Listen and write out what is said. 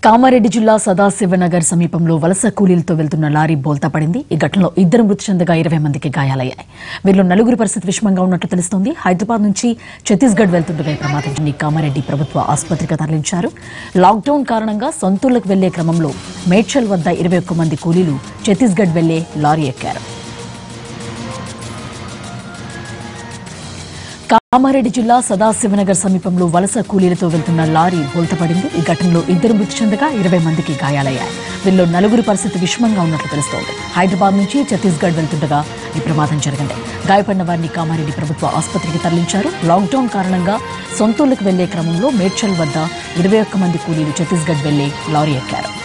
కామారెడ్డి జిల్లా సదాశివనగర్ సమీపంలో వలస కూలీలతో వెళ్తున్న లారీ బోల్తా పడింది. ఈ ఘటనలో 2 మృతి చెందగా 20 మందికి గాయాలయ్యాయి. వీరిలో 4 పరిస్థితి విషమంగా ఉన్నట్లు తెలుస్తోంది. హైదరాబాద్ నుంచి ఛత్తీస్గఢ్ వెళ్తుండగా ఈ ప్రమాదాన్ని కామారెడ్డి ప్రభుత్వ ఆసుపత్రికి తరలించారు. లాక్డౌన్ కారణంగా సొంతూళ్లకు వెళ్లే క్రమంలో మేడ్చల్ వద్ద 21 మంది కూలీలు ఛత్తీస్గఢ్ వెళ్లే లారీ ఎక్కారు. కామారెడ్డి జిల్లా సదాశివనగర్ సమీపంలో వలస కూలీలతో వెళ్తున్న లారీ బోల్తపడింది. ఈ ఘటనలో 2 మృతి చెందగా 20 మందికి గాయాలయ్యాయి. వీరిలో 4 పరిస్థితి విషమంగా ఉన్నట్లు తెలుస్తోంది. హైదరాబాద్ నుంచి ఛత్తీస్గఢ్ వెళ్తుండగా ఈ ప్రమాదం జరిగింది. గాయపడిన వారిని కామారెడ్డి ప్రభుత్వ ఆసుపత్రికి తరలించారు. లాక్డౌన్ కారణంగా సొంతూళ్లకు వెళ్లే క్రమంలో మేడ్చల్ వద్ద 21 మంది కూలీలు ఛత్తీస్గఢ్ వెళ్లే లారీ ఎక్కారు.